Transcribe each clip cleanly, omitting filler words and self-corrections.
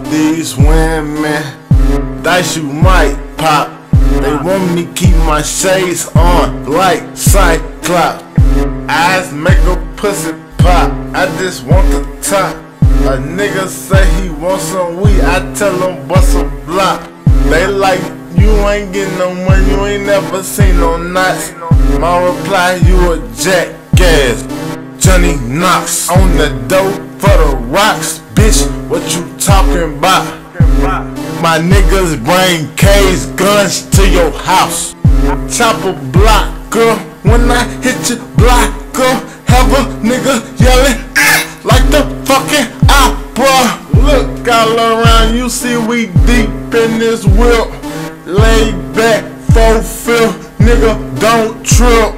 these women, dice you might pop. They want me to keep my shades on like Cyclops. Eyes make a pussy pop. I just want the top. A nigga say he wants some weed, I tell him bust a block. They like, you ain't getting no money, you ain't never seen no knots. My reply, you a jackass. Johnny Knox on the dope for the rocks. Bitch, what you talking about? My niggas bring K's guns to your house. Chop a block, girl. When I hit your block, girl, have a nigga yelling like the fucking opera. Look all around, you see we deep in this whip. Lay back, fulfill, nigga, don't trip.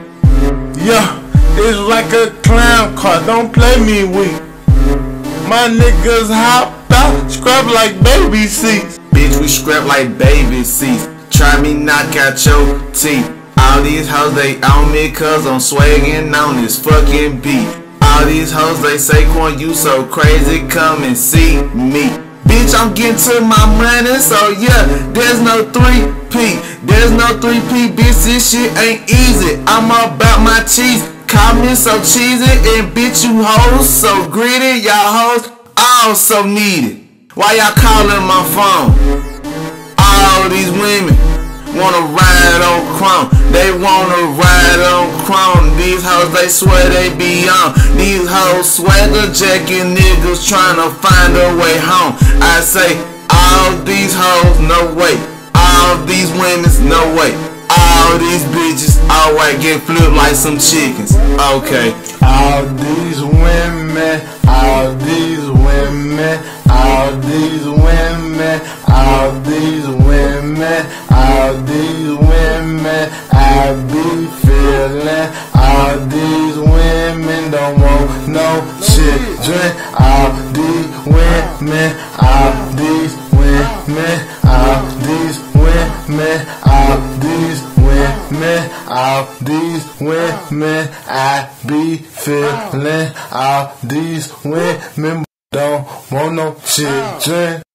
Yeah, it's like a clown car, don't play me weak. My niggas hop out, scrap like baby seats. Bitch, we scrap like baby seats. Try me, knock out your teeth. All these hoes, they on me cause I'm swaggin' on this fucking beat. All these hoes, they say, Quan, you so crazy, come and see me. Bitch, I'm getting to my money, so yeah, there's no 3P. There's no 3P, bitch, this shit ain't easy. I'm about my cheese. Call me so cheesy, and bitch, you hoes so greedy. Y'all hoes all so needy. Why y'all calling my phone? All these women wanna ride on Chrome. They wanna ride on Chrome. These hoes, they swear they be on. These hoes swagger jacking niggas tryna find a way home. I say, all these hoes, no way. All these women's, no way. All these bitches, alright, get flipped like some chickens. Okay. All these women, all these women, all these women, all these women, all these women, I be feeling. All these women don't want no children. All these women, all these women, all these women, all these women, all these women, I be feeling. All these women don't want no children.